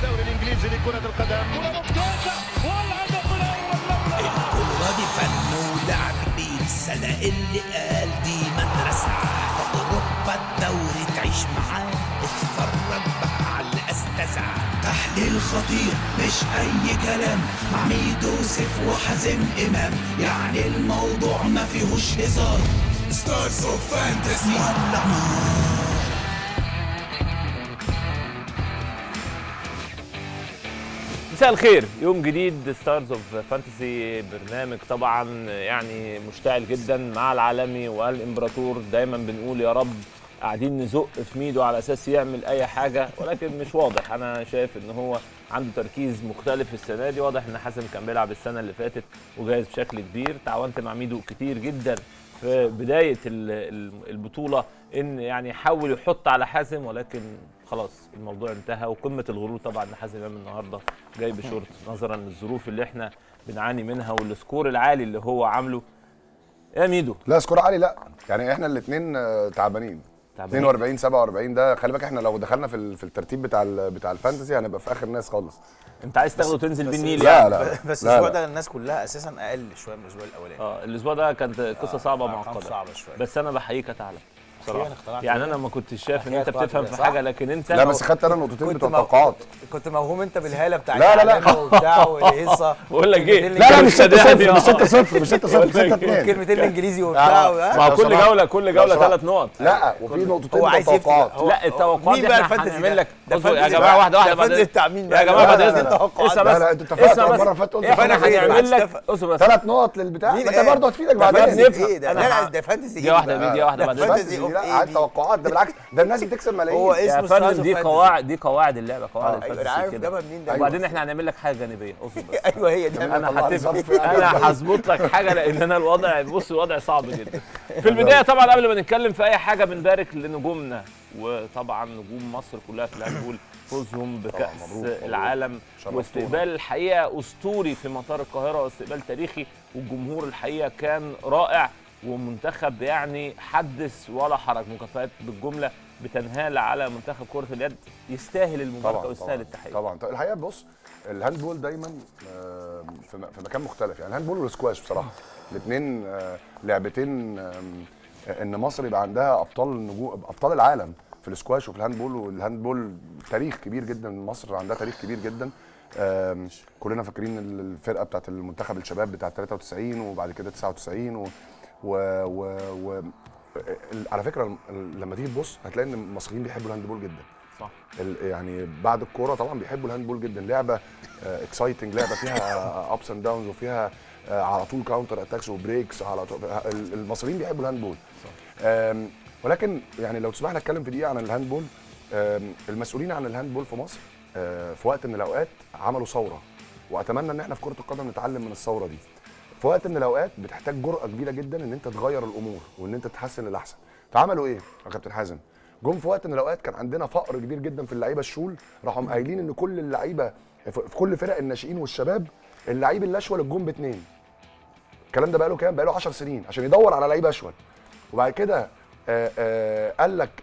الدوري الانجليزي لكرة القدم. الكورة دي فن ولعب بيه السنة اللي قال دي مدرسة في أوروبا الدوري تعيش معاه اتفرج بقى على الأستاذة. تحليل خطير مش أي كلام مع ميدو سيف وحازم إمام، يعني الموضوع ما فيهوش هزار. ستارز اوف فانتسي ولع نار. مساء الخير، يوم جديد ستارز اوف فانتسي، برنامج طبعا يعني مشتعل جدا مع العالمي والامبراطور. دايما بنقول يا رب قاعدين نزق في ميدو على اساس يعمل اي حاجه، ولكن مش واضح. انا شايف ان هو عنده تركيز مختلف السنه دي. واضح ان حازم كان بيلعب السنه اللي فاتت وجاهز بشكل كبير. تعاونت مع ميدو كتير جدا في بدايه البطوله ان يعني يحاول يحط على حازم، ولكن خلاص الموضوع انتهى. وقمه الغرور طبعا ان حازم امام النهارده جاي بشورت، نظرا للظروف اللي احنا بنعاني منها والسكور العالي اللي هو عامله. يا ميدو لا سكور عالي، لا يعني احنا الاثنين تعبانين. 42 47 ده خلي بالك، احنا لو دخلنا في الترتيب بتاع الفانتسي هنبقى في اخر ناس خالص. انت عايز تاخده تنزل بيه النيل لا يعني؟ لا بس الاسبوع ده الناس كلها اساسا اقل شويه من الاسبوع الاولاني. الاسبوع ده كانت قصه صعبه معقده، صعبه شويه، بس انا بحييك يا ثعلب بصراحه. يعني انا ما كنتش شايف ان انت اخترعت بتفهم في حاجه، لكن انت لا بس خدت انا النقطتين بتوع التوقعات. كنت موهوم انت بالهاله بتاع لا وبتاع والهيصه. بقول لك ايه، لا مش 6-0 مش 6-0 مش 6-0 6-2 كلمتين الانجليزي وبتاع. ما هو كل جوله 3 نقط. لا وفي نقطتين هو عايز توقعات. لا التوقعات مين دي بقى احنا الفانتسي هنعمل لك يا جماعه واحده بعد بتاع مين يا جماعه بعد اذنك اسمع لا لا انتوا اتفقتوا المره اللي فاتت قلت احنا هنعمل لك اصبر بس 3 نقط للبتاع، ما انت برضه هتفيدك بعدين. ايه ده؟ لا ده فانتسي. دي واحده بعد اذنك. فانتسي لا عايز توقعات، ده بالعكس ده الناس بتكسب ملايين. هو يا اسمه فندم دي قواعد اللعبه، قواعد انا الفانتسي عارف كده. جابها منين ده. وبعدين احنا هنعمل لك حاجه جانبيه، اصبر بس. ايوه هي دي. انا هظبط لك حاجه، لان انا الوضع بص الوضع صعب جدا. في البدايه طبعا قبل ما نتكلم في اي حاجه بنبارك لنجومنا، وطبعا نجوم مصر كلها في الهاندبول، فوزهم بكأس العالم واستقبال الحقيقه اسطوري في مطار القاهره، واستقبال تاريخي، والجمهور الحقيقه كان رائع، ومنتخب يعني حدث ولا حرج. مكافآت بالجمله بتنهال على منتخب كرة اليد، يستاهل المباركه ويستاهل التحيه. طبعا الحقيقه بص، الهاندبول دايما في مكان مختلف، يعني الهاندبول والسكواش بصراحه الاثنين لعبتين ان مصر يبقى عندها ابطال العالم في السكواش وفي الهاندبول. والهاندبول تاريخ كبير جدا، مصر عندها تاريخ كبير جدا. كلنا فاكرين الفرقه بتاعت المنتخب الشباب بتاعت 93 وبعد كده 99 على فكره لما تيجي تبص هتلاقي ان المصريين بيحبوا الهاندبول جدا. صح. يعني بعد الكوره طبعا بيحبوا الهاندبول جدا، لعبه اكسايتنج، لعبه فيها ابس اند داونز وفيها على طول كاونتر اتاكس وبريكس على طول. المصريين بيحبوا الهاندبول. ولكن يعني لو تسمح لي اتكلم في دقيقه عن الهاندبول. المسؤولين عن الهاندبول في مصر في وقت من الاوقات عملوا ثوره، واتمنى ان احنا في كره القدم نتعلم من الثوره دي. في وقت من الاوقات بتحتاج جرأه كبيره جدا ان انت تغير الامور وان انت تحسن للاحسن. فعملوا ايه يا كابتن حازم؟ جم في وقت من الاوقات كان عندنا فقر كبير جدا في اللعيبه الشول، راحوا قايلين ان كل اللعيبه في كل فرق الناشئين والشباب اللعيب الاشول الجون ب2. الكلام ده بقى له كام؟ بقى له 10 سنين عشان يدور على لعيب اشول. وبعد كده قال لك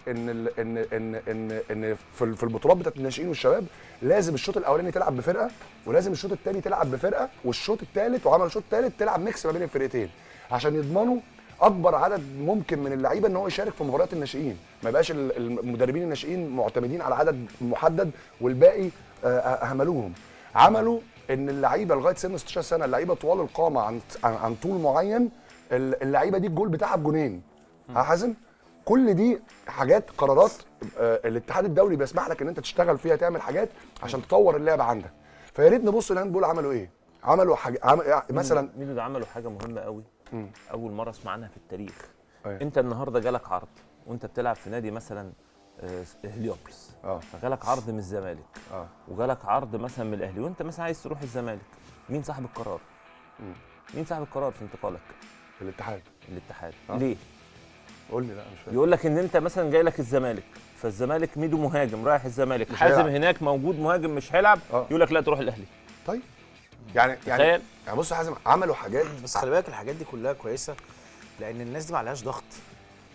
ان في البطولات بتاعت الناشئين والشباب لازم الشوط الاولاني تلعب بفرقه، ولازم الشوط الثاني تلعب بفرقه، والشوط الثالث وعملوا الشوط الثالث تلعب ميكس ما بين الفرقتين، عشان يضمنوا اكبر عدد ممكن من اللعيبه ان هو يشارك في مباريات الناشئين. ما يبقاش المدربين الناشئين معتمدين على عدد محدد والباقي اهملوهم. عملوا ان اللعيبه لغايه سن 16 سنه، اللعيبه طوال القامه عن طول معين، اللعيبه دي الجول بتاعها بجونين. حازم كل دي حاجات قرارات الاتحاد الدولي بيسمح لك ان انت تشتغل فيها، تعمل حاجات عشان تطور اللعبه عندك. فيا ريت نبص الهاندبول عملوا ايه؟ عملوا حاجه مثلا ميدو ده عملوا حاجه مهمه قوي. اول مره اسمع عنها في التاريخ. أيه. انت النهارده جالك عرض وانت بتلعب في نادي مثلا هليوبلس، فجالك عرض من الزمالك، وجالك عرض مثلا من الاهلي، وانت مثلا عايز تروح الزمالك. مين صاحب القرار؟ مين صاحب القرار في انتقالك؟ الاتحاد. ليه؟ قول لي. لا مش فاهم. يقول لك ان انت مثلا جاي لك الزمالك، فالزمالك ميدو مهاجم رايح الزمالك، حازم هناك موجود مهاجم مش هيلعب، يقول لك لا تروح الاهلي. طيب يعني بص يا حازم عملوا حاجات، بس خلي بالك الحاجات دي كلها كويسه لان الناس دي ما عليهاش ضغط.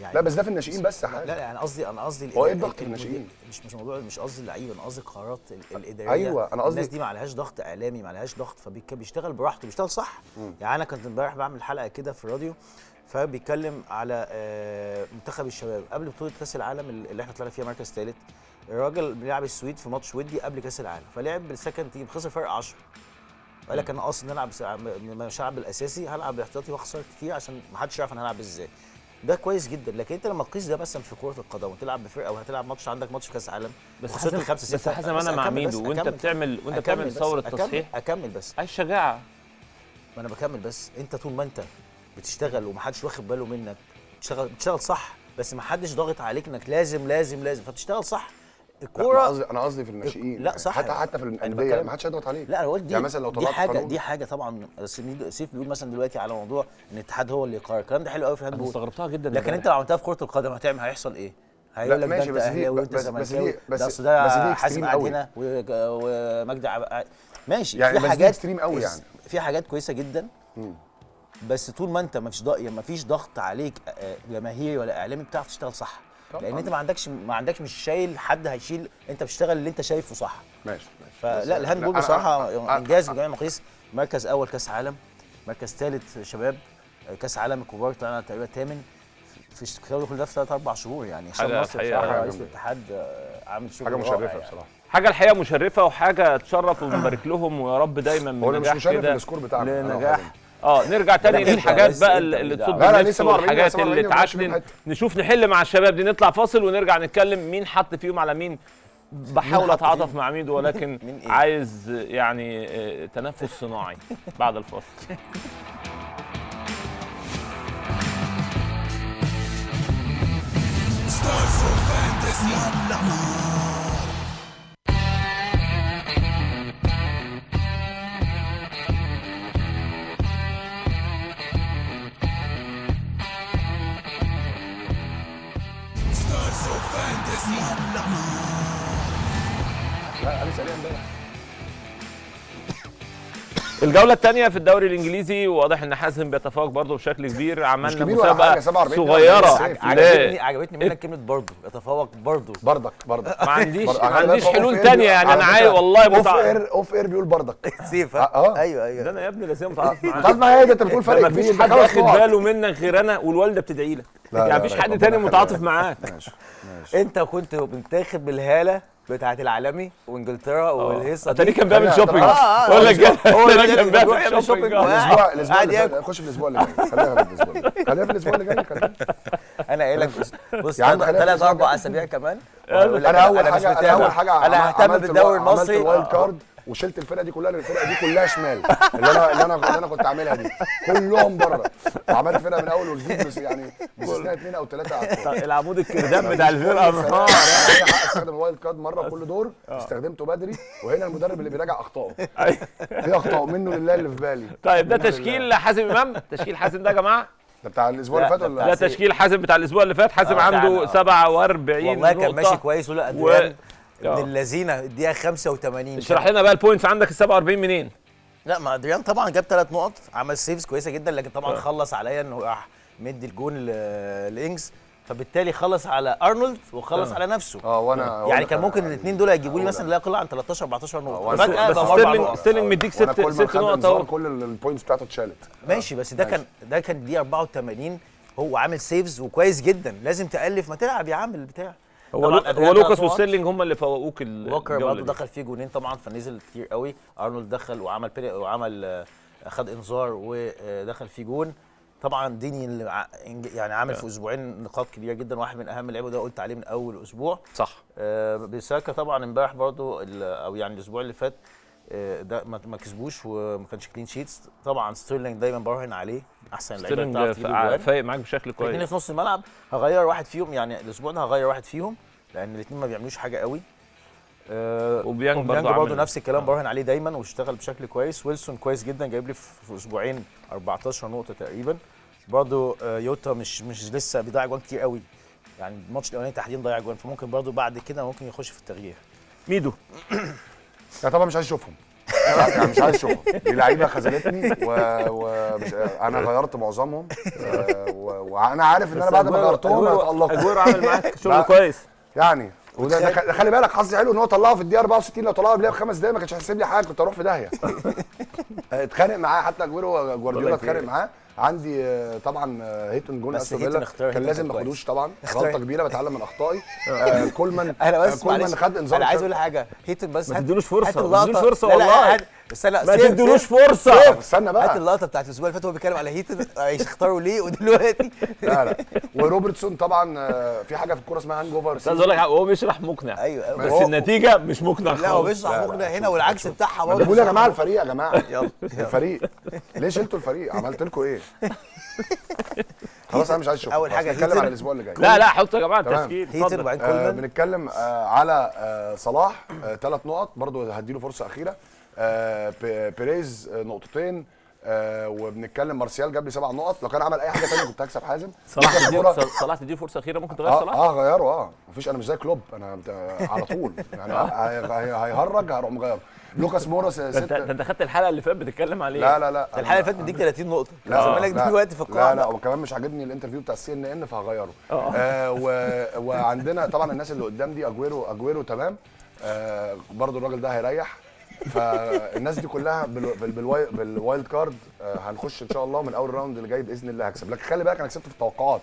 يعني لا بس ده في الناشئين بس يا لا حاجه. لا انا قصدي هو ايه الضغط في الناشئين؟ مش موضوع، مش قصدي اللعيبه، انا قصدي القرارات الاداريه. ايوه انا قصدي الناس دي ما عليهاش ضغط اعلامي، ما عليهاش ضغط، فبيشتغل براحته، بيشتغل صح. يعني انا كنت امبارح بعمل حلقه كده في الراديو، فبيتكلم على منتخب الشباب قبل بطوله كاس العالم اللي احنا طلعنا فيها مركز ثالث. الراجل بيلعب السويد في ماتش ودي قبل كاس العالم، فلعب بالسكند تيم، خسر فرق 10. قال لك انا اصلا نلعب مش هلعب الاساسي، هلعب باحتياطي واخسر كتير عشان ما حدش يعرف انا هلعب ازاي. ده كويس جدا، لكن انت لما تقيس ده مثلا في كره القدم وتلعب بفرقه وهتلعب ماتش، عندك ماتش في كاس العالم بس حسب انا مع ميدو وانت بتعمل ثوره تصحيح. اكمل بس عايز شجاعه. ما انا بكمل بس. انت طول ما انت بتشتغل ومحدش واخد باله منك، بتشتغل صح، بس محدش ضاغط عليك انك لازم فبتشتغل صح. الكوره انا قصدي في الناشئين. لا صح، حتى في الانديه ما حدش هيضغط عليك. لا انا قلت دي يعني مثلا لو طلعت دي حاجه طبعا. سيف بيقول مثلا دلوقتي على موضوع ان الاتحاد هو اللي يقرر، الكلام ده حلو قوي في الهاندبول، استغربتها جدا. لكن انت لو عملتها في كره القدم هيحصل ايه؟ هيقول لك ده انت اهلاوي وانت زملكاوي، بس ده حازم قاعد هنا ومجدي ماشي. يعني في حاجات اكستريم قوي، يعني في حاجات كويسه جدا. بس طول ما انت ما فيش ضغط عليك جماهيري ولا اعلامي، بتعرف تشتغل صح. لان انت ما عندكش مش شايل حد هيشيل، انت بتشتغل اللي انت شايفه صح. ماشي. فلا الهاندبول بصراحه انجاز بجميع المقاييس. مركز اول كاس عالم، مركز ثالث شباب، كاس عالم الكبار طلعنا تقريبا 8 في الكلام كل ده في 3-4 شهور. يعني ان شاء الله بصراحه رئيس الاتحاد عامل شغل حاجه مشرفه بصراحه. حاجه الحقيقه مشرفه وحاجه تشرف ونبارك لهم، ويا رب دايما من نجاح مش مشرف السكور بتاعنا لنجاح. نرجع تاني للحاجات بقى اللي تصب النفس والحاجات اللي تعكنن، نشوف نحل مع الشباب دي. نطلع فاصل ونرجع نتكلم مين حط فيهم على مين. بحاول اتعاطف مع ميدو ولكن عايز يعني تنفس صناعي بعد الفاصل. الجولة الثانية في الدوري الإنجليزي، واضح إن حازم بيتفوق برضه بشكل كبير. عملنا مسابقة صغيرة. عجبتني منك كلمة برضه، يتفوق برضه. بردك ما عنديش حلول ثانية. يعني أنا عايز والله اوف اير بيقول بردك. سيف ايوه ده أنا يا ابني لازم متعاطف معاك. طب ما هي ده انت بتقول فرق كبير. مفيش حد واخد باله منك غير أنا والوالدة بتدعي لك. يعني مفيش حد تاني متعاطف معاك. ماشي. أنت كنت متاخد بالهالة بتاعت العالمي وانجلترا والهيصه دي. تاني كان بيعمل شوبينج. اقول لك هو تاني كان بيعمل شوبينج. الاسبوع اللي جاي. خش في الاسبوع اللي جاي. خليها في الاسبوع اللي جاي. انا قايل لك بص 3-4 اسابيع كمان. انا اول حاجه انا ههتم بالدوري المصري. عملت وايلد كارد وشلت الفرقه دي كلها، لان الفرقه دي كلها شمال اللي انا كنت عاملها دي كلهم بره، وعملت فرقه من اول وجديد، بس يعني باستثناء 2 أو 3 العمود الكردان بتاع الفرقه نهار. استخدم الوايلد كارد مره كل دور، استخدمته بدري، وهنا المدرب اللي بيراجع اخطائه. في اخطاء منه لله اللي في بالي. طيب ده تشكيل حازم امام. تشكيل حازم ده يا جماعه ده بتاع الاسبوع اللي فات ولا ده تشكيل حازم بتاع الاسبوع اللي فات. حازم عنده 47 والله كان ماشي كويس. ولا ادريان ابن اللذين الدقيقه 85. اشرح لنا بقى البوينتس عندك ال 47 منين؟ لا ما ادريان طبعا جاب 3 نقط، عمل سيفز كويسه جدا، لكن طبعا خلص عليا انه راح مدي الجون لانجز، فبالتالي خلص على ارنولد وخلص على نفسه. وانا يعني كان ممكن الاثنين دول يجيبوا لي مثلا لا يقل عن 13 14 نقطه فجاه. بس ستيرلينج مديك 6 نقط اهو. كل البوينتس بتاعته اتشالت. ماشي، بس ده كان دي 84. هو عامل سيفز وكويس جدا، لازم تالف، ما تلعب يا عم البتاع. هو لوكاس وستيرلينج هم اللي فوقوك. ووكر برضه دخل فيه جونين طبعا، فنزل كتير قوي. ارنولد دخل وعمل خد انذار ودخل فيه جون. طبعا ديني يعني عامل في اسبوعين نقاط كبيره جدا، واحد من اهم اللعيبه، ده قلت عليه من اول اسبوع. صح. بيساكا طبعا امبارح برضه او يعني الاسبوع اللي فات ده ما كسبوش وما كانش كلين شيتس. طبعا ستيرلينج دايما براهن عليه، احسن لعيبه بتاعرف تجيب جوان. فايق معاك بشكل كويس. الاثنين في نص الملعب هغير واحد فيهم، يعني الاسبوع ده هغير واحد فيهم لان الاثنين ما بيعملوش حاجه قوي. وبيانج برضه نفس الكلام، براهن عليه دايما واشتغل بشكل كويس. ويلسون كويس جدا، جايب لي في اسبوعين 14 نقطه تقريبا. برضه يوتا مش لسه بيضيع جوان كتير قوي، يعني الماتش الاولاني تحديدا ضيع جوان، فممكن برضه بعد كده ممكن يخش في التغيير. ميدو لا طبعا مش عايز اشوفهم. يعني مش عايز اشوفهم. دي لعيبه خذلتني ومش انا غيرت معظمهم وانا عارف ان انا بعد ما غيرتهم هتألقوا. اجويرو عامل معاك شغل كويس يعني وده خلي بالك حظي حلو ان هو طلعه في الدقيقه 64. لو طلعه قبلها ب5 دقايق ما كانش هيحسب لي حاجه، كنت اروح في داهيه. اتخانق معاه حتى اجويرو، جوارديولا اتخانق معاه. عندي طبعا هيتون جون استون فيلا كان لازم ما اخدوش طبعا، غلطه كبيره بتعلم من اخطائي. كولمان خد انذار. انا عايز اقول حاجه هيتون بس ما تديلوش فرصه، ما تديلوش فرصه والله. استنى ما تديلوش فرصه. استنى بقى، هات اللقطه بتاعت الاسبوع اللي فات وهو بيتكلم على هيتون اختاروا ليه ودلوقتي. لا وروبرتسون طبعا في حاجه في الكوره اسمها هانج اوفر. عايز اقول لك هو بيشرح مقنع. ايوه بس النتيجه مش مقنع خالص. لا هو بيشرح مقنع هنا والعكس بتاعها برضه. بقول يا جماعه الفريق، يا جماعه يلا الفريق ليه شلتوا الفريق؟ عملت لكم ايه؟ خلاص انا مش عايز اشوف. اول حاجه نتكلم على الاسبوع اللي جاي. لا حطوا يا جماعه التشكيل. هيتون وبعدين كولمان. بنتكلم على صلاح 3 نقط برضه هديله فرصه اخيره. بيريز 2 نقطتين. وبنتكلم مارسيال جاب لي 7 نقط. لو كان عمل اي حاجه ثانيه كنت هكسب حازم. صلاح تديه فرصه اخيره ممكن تغير صلاح؟ غيره. مفيش، انا مش زي كلوب، انا على طول يعني هيهرج هروح مغيره. لوكاس مورا انت خدت الحلقه اللي فاتت بتتكلم عليه. لا الحلقه اللي فاتت مديك 30 نقطه. لا زمانك دلوقتي في القاعه. لا وكمان مش عاجبني الانترفيو بتاع CNN فهغيره. وعندنا طبعا الناس اللي قدام دي اجويرو تمام. برضو الراجل ده هيريح. فالناس دي كلها بالوايلد كارد هنخش ان شاء الله من اول راوند اللي جاي باذن الله هكسب. لكن خلي بالك انا كسبت في التوقعات.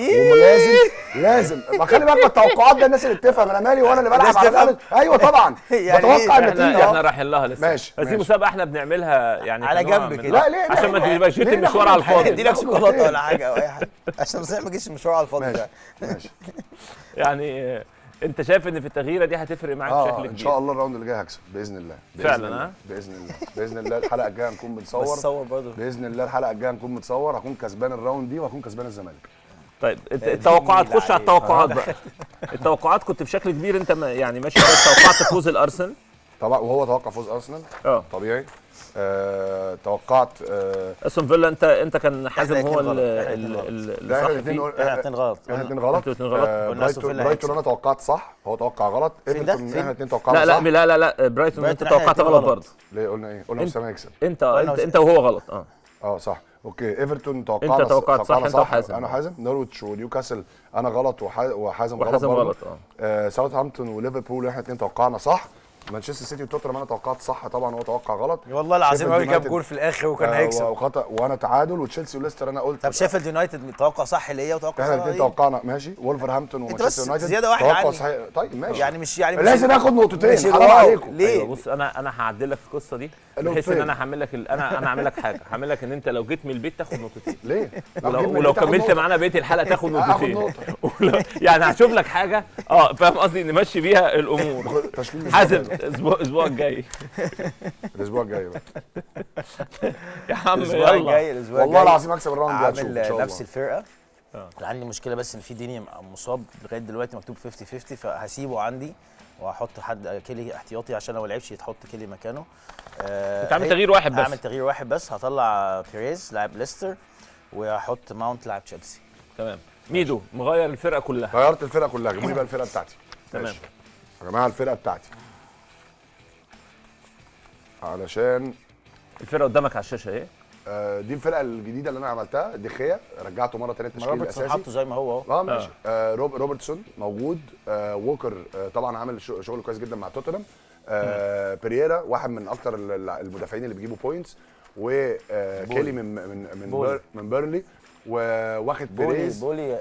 لازم ما خلي بالك من التوقعات ده، الناس اللي بتفهم انا مالي وانا اللي بلعب على الارض. ايوه طبعا بتوقع النتيجه. احنا رايحين لها لسه ماشي. بس دي مسابقه احنا بنعملها يعني على جنب كده. لا ليه عشان ما تبقاش المشوار على الفاضي. ادي لك شوكولاته ولا حاجه او اي حاجه عشان بس ما تجيش المشوار على الفاضي. ماشي يعني انت شايف ان في التغييره دي هتفرق معاك بشكل كبير؟ ان شاء الله الراوند اللي جاي هكسب باذن الله. فعلا باذن الله الحلقه الجايه هنكون بنصور برضه باذن الله. الحلقه الجايه هنكون بنصور، هكون كسبان الراوند دي وهكون كسبان الزمالك. طيب التوقعات، خش على التوقعات بقى. التوقعات كنت بشكل كبير انت يعني ماشي توقعت فوز الارسنال طبعا، وهو توقع فوز ارسنال طبيعي. توقعت استون فيلا. انت كان حازم هو احنا غلط. برايتون انا توقعت صح، هو توقع غلط. احنا الاثنين توقعنا صح. لا برايتون انت توقعت غلط برضه. ليه قلنا ايه؟ قلنا وسام هيكسب. انت وهو غلط. صح اوكي. ايفرتون توقعنا انت توقعت صح. انت وحازم. انا حازم. نورويتش ونيوكاسل انا غلط وحازم غلط. ساوثهامبتون وليفربول احنا الاثنين توقعنا صح. مانشستر سيتي وتوتنهام انا توقعت صح طبعا، هو توقع غلط. والله العظيم هو جاب جول في الاخر وكان هيكسب. وانا تعادل. وتشيلسي وليستر انا قلت. طب شيفيلد يونايتد توقع صح ليا وتوقع صح. احنا الاثنين توقعنا ماشي. وولفرهامبتون ومانشستر يونايتد زياده واحده توقع صحيح. طيب ماشي يعني مش لازم اخد نقطتين. حرام عليكم. ليه؟ أيوة بص انا هعدل لك القصه دي بحيث ان انا هعمل لك انا هعمل لك حاجه. هعمل لك ان انت لو جيت من البيت تاخد نقطتين. ليه؟ ولو كملت معانا بقيه الحلقه تاخد نقطتين. يعني هشوف لك حاجه فاهم قصدي، نمشي بيها الامور. حازم الاسبوع الجاي. الاسبوع الجاي بقى يا عم الاسبوع الجاي والله العظيم هكسب الراوند ده. عامل نفس الفرقه. عندي مشكله بس ان في ديني مصاب لغايه دلوقتي، مكتوب 50-50 فهسيبه عندي وهحط حد كيلي احتياطي عشان لو ما لعبش يتحط كيلي مكانه. تعمل تغيير واحد بس. هعمل تغيير واحد بس. هطلع بيريز لاعب ليستر وهحط ماونت لاعب تشيلسي. تمام. ميدو مغير الفرقه كلها. غيرت الفرقه كلها. جيبوا لي بقى الفرقه بتاعتي. تمام يا جماعه الفرقه بتاعتي علشان الفرقه قدامك على الشاشه اهي. دي الفرقه الجديده اللي انا عملتها. دخيا رجعته مره ثانيه التشكيل الاساسي. حطه زي ما هو اهو. ماشي. روبرتسون موجود. ووكر طبعا عامل شغل كويس جدا مع توتنهام. برييرا واحد من اكتر المدافعين اللي بيجيبوا بوينتس. وكيلي من بيرنلي. وواخد بيريز بولي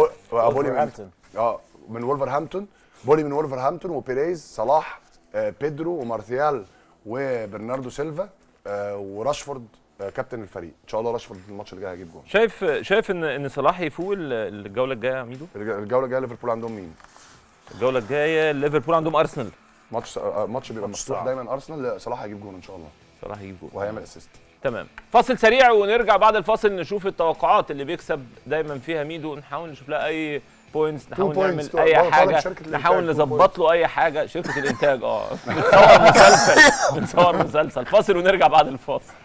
من وولفرهامبتون. بولي من وولفرهامبتون وبيريز صلاح بيدرو ومارتيال وبرناردو سيلفا وراشفورد كابتن الفريق. ان شاء الله راشفورد الماتش اللي جاي هيجيب جول. شايف ان صلاح يفوق الجوله الجايه يا ميدو؟ الجوله الجايه ليفربول عندهم مين؟ الجوله الجايه ليفربول عندهم ارسنال. ماتش بيبقى مفتوح دايما. ارسنال صلاح هيجيب جول ان شاء الله. صلاح هيجيب جول وهيعمل اسيست. تمام. فاصل سريع ونرجع بعد الفاصل نشوف التوقعات اللي بيكسب دايما فيها ميدو. نحاول نشوف لها اي بوينتس، نحاول نعمل اي حاجه، نحاول نظبط له اي حاجه. شركه الانتاج بنصور مسلسل. فاصل ونرجع بعد الفاصل.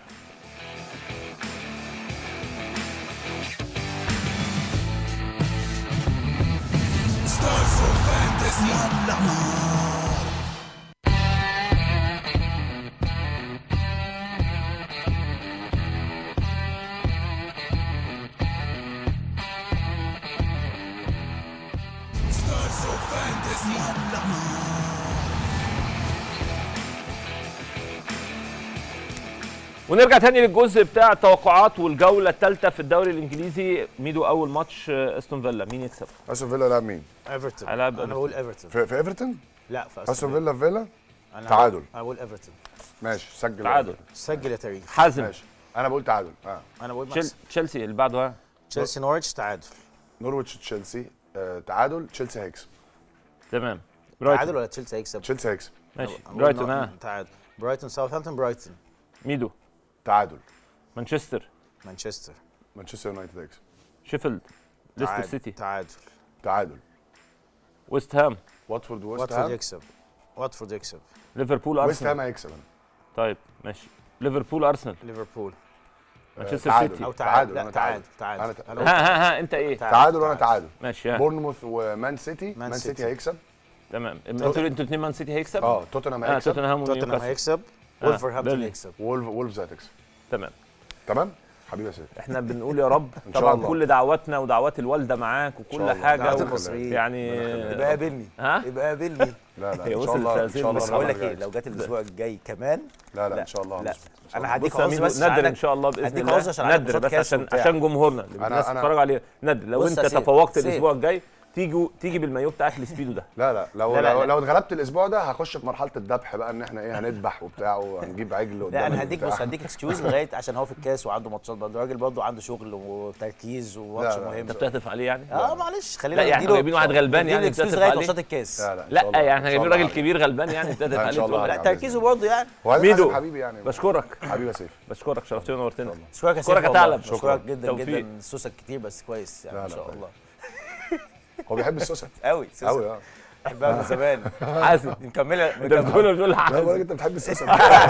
ونرجع تاني للجزء بتاع التوقعات والجوله الثالثه في الدوري الانجليزي. ميدو اول ماتش استون فيلا مين يكسب؟ استون فيلا لعب مين؟ ايفرتون. هيلعب انا بقول ايفرتون. في ايفرتون؟ لا في استون فيلا في فيلا؟ أنا تعادل. انا بقول ايفرتون. ماشي سجل. تعادل. سجل يا تاريخ. حازم. ماشي انا بقول تعادل. انا بقول مكسب. تشيلسي اللي بعده. ها تشيلسي نورwich تعادل. نورويتش تشيلسي تعادل. تشيلسي هيكسب. تمام. تعادل ولا تشيلسي هيكسب؟ تشيلسي هيكسب. ماشي. برايتون. ها تعادل. برايتون ساوثهامبتون. برايتون. ميدو. تعادل. مانشستر. مانشستر. مانشستر يونايتد هيكسب. شيفيلد. ليستر تعادل. سيتي. تعادل. تعادل. ويست هام. واتفورد واتفورد يكسب. واتفورد يكسب. ليفربول ويست ارسنال. هام هيكسب. طيب ماشي. ليفربول ارسنال. ليفربول. مانشستر تعادل. سيتي. او تعادل. أنا لا تعادل. تعادل. أنا تعادل. ها انت ايه؟ تعادل وانا تعادل. ماشي. ها بورنموث ومان سيتي. مان سيتي سيتي. هيكسب. تمام. انتوا الاثنين مان سيتي هيكسب؟ توتنهام هيكسب. توتنهام توتنهام ونيوكاسل. هيكسب. آه، وولفرهامبتون بيرلي. يكسب. وولفز هتكسب. تمام. تمام حبيبي يا سيدي. احنا بنقول يا رب إن شاء طبعا الله. كل دعواتنا ودعوات الوالده معاك إن وكل شاء الله. حاجه دعوات و- المصريين. يعني يبقى قابلني. ها؟ يبقى قابلني. لا لا هي ان وصلت شاء الله ان لهذه شاء الله المرحلة. بقول لك الرحمن ايه، جاي. لو جت الاسبوع الجاي كمان لا لا ان شاء الله لا. هنظبط. إن شاء انا الله. هديك بص يا عذر ميدو، بس نادر عشان- ان شاء الله باذن هديك الله. عذر عشان عندك نادر ماتشات بس كاس عشان وبتاع. عشان جمهورنا اللي الناس أنا- تتفرج عليه. نادر لو بص انت يا سيدي، تفوقت سيدي. الاسبوع الجاي تيجي بالمايو بتاعك السبيدو ده. لا لو لا، لا، لو, لا. لو اتغلبت الاسبوع ده هخش في مرحله الذبح بقى ان احنا ايه هنذبح وبتاع وهنجيب عجل قدام لا انا هديك البتاع. بص هديك اكسكيوز لغايه عشان هو في الكاس وعنده ماتشات برضه، الراجل برضه عنده شغل وتركيز وماتش لا، لا. مهم. انت بتهتف عليه يعني؟ معلش خلينا لا، يعني نديله- جايبين واحد غلبان نديله يعني اكسكيوز بتهتف لغايه عليه؟ ماتشات الكاس. لا لا إن لا شاء الله. يعني إن احنا شاء جايبين الله راجل عليك. كبير غلبان يعني بتهتف لا، إن عليه شاء تقول له الله لا. عليك. تركيزه برضه يعني. وهذا ميدو. حبيبي يعني بشكرك حبيبي يا سيف. بشكرك شرفتني ونورتنا. اشكرك يا أشكرك سيف يا والله. ثعلب. اشكرك جدا توفيق. جدا. سوسك كتير بس كويس يعني لا، ما لا، شاء لا. الله. هو بيحب السوسه قوي سوسك قوي بحبها من زمان. حازم مكمله انت بتقول له لا حازم. بقول لك انت بتحب السوسه.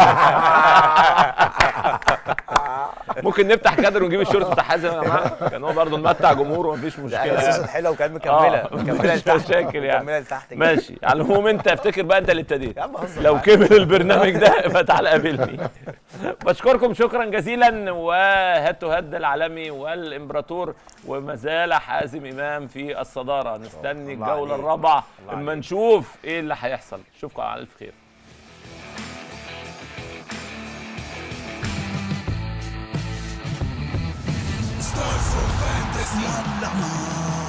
ممكن نفتح كادر ونجيب الشورت بتاع حازم يا جماعه، كان هو برضه ممتع جمهوره مفيش لا مشكله سوسك يعني. حلوه وكانت مكمله مكمله مفيش لتحت. مشاكل يعني. مكمله لتحت كده. ماشي على العموم انت افتكر بقى انت اللي ابتديت. يا عم بهزر لو معاك. كمل البرنامج ده يبقى تعالى قابلني. بشكركم شكرا جزيلا. وهات هد العالمي والامبراطور وما زال حازم امام في الصداره. نستني الله الجوله عليك. الرابعه الله اما عليك. نشوف ايه اللي هيحصل. اشوفكم على الف خير. Stars of fantasy.